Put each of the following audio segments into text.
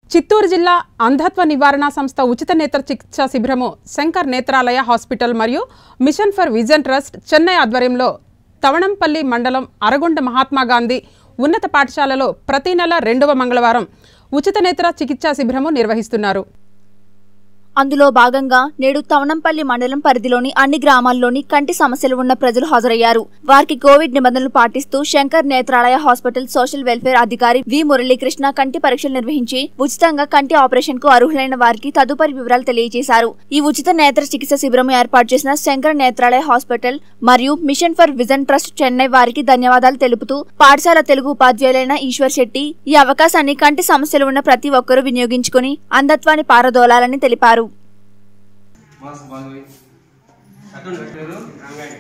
చిత్తూరు జిల్లా అంధత్వ నివారణ సంస్థ ఉచిత నేత్ర చికిత్సా శిబిరము శంకర్ నేత్రాలయ హాస్పిటల్ మరియు mission for vision trust Chennai ఆధ్వర్యంలో తవణంపల్లి మండలం అరగొండ మహాత్మా గాంధీ ఉన్నత పాఠశాలలో ప్రతి నెల 2వ మంగళవారం ఉచిత నేత్ర చికిత్సా శిబిరము నిర్వహిస్తున్నారు. అందులో భాగంగా నేడు తవణంపల్లి మండలం పరిధిలోని అన్ని గ్రామాల్లోని కంటి సమస్యలు ఉన్న ప్రజలు హాజరయ్యారు. వారికి కోవిడ్ నిబంధనలు పాటిస్తూ Shankar Nethralaya hospital social welfare అధికారి వి మురళీకృష్ణ కంటి పరీక్షలు నిర్వహించి ఉచితంగా కంటి ఆపరేషన్ కు అర్హులైన వారికి తదుపరి వివరాలు తెలియజేశారు. ఈ ఉచిత నేత్ర చికిత్స శిబిరం ఏర్పాటు చేసిన శంకర్ నేత్రాలయ హాస్పిటల్ మరియు mission for vision trust Chennai వారికి ధన్యవాదాలు తెలుపుతూ పాఠశాల తెలుగు ఉపాధ్యాయులైన ఈశ్వర్ శెట్టి ఈ అవకాశాన్ని కంటి సమస్యలు ఉన్న ప్రతి ఒక్కరూ వినియోగించుకుని అంధత్వాన్ని పారదోలాలని తెలిపారు. मास बागवी अटन पेरू రంగాయి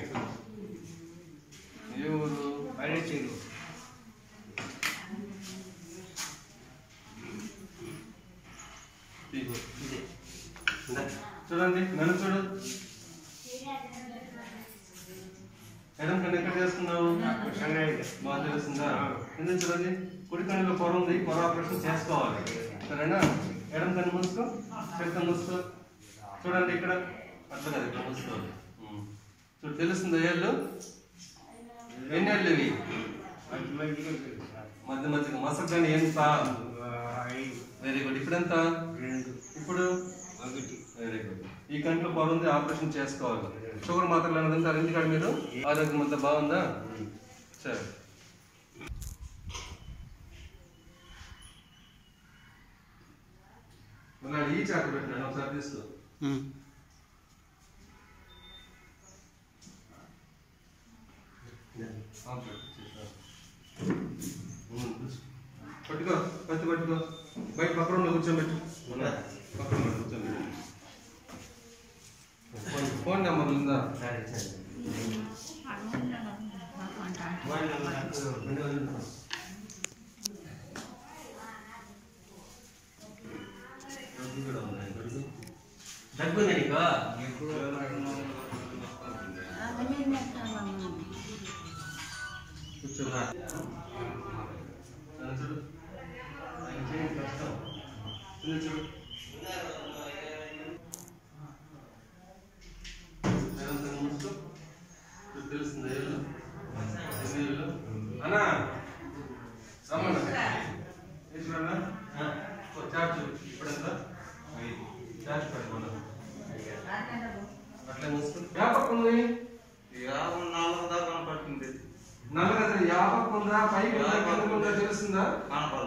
యూరు అరిచేరు ఇది చూడండి నన్ను చూడు ఎడం కన్ను ఎక్కడ చేస్తున్నావు రంగాయి బాగా తెలుస్తుందా ఎందుకు చూడండి కుడి కన్నులో పొర ఉంది పొర ఆపరేషన్ చేసుకోవాలి సరేనా ఎడం కన్ను మూసుకో చెక్క మూసుకో చూడండి ఇక్కడ అట్లా కదా ఇక్కడ మూసుకోవాలి చూడు తెలుస్తుందా ఏళ్ళు ఎన్ని ఏళ్ళు ఇవి మధ్య మధ్యగా మసగ్గాని ఎంత వెరీ గుడ్ ఇప్పుడెంత ఇప్పుడు వెరీ గుడ్ ఈ కంట్లో పొర ఉంది ఆపరేషన్ చేసుకోవాలి షుగర్ మాత్రలు అన్నదంతా ఎందుకంటే మీరు ఆరోగ్యం అంతా బాగుందా సరే మళ్ళీ ఈ చాకు పెట్టినాను ఒకసారి తీసుకో పట్టుకో పత్తి పట్టుకో బయట పక్కన కూర్చోబెట్టు పక్కన కూర్చోబెట్టు ఫోన్ నెంబర్ ఉందా కూర్చోరా తెలుస్తుంది అన్నా రమ్మన్నా చార్జ్ ఇప్పుడంతా చార్జ్ పెట్టమన్నా అట్లే మూసుకో వ్యాపకం ఉంది 4 దాకా పడుతుంది నల్లగా వ్యాపకం ఉందా పైకి తెలుస్తుందా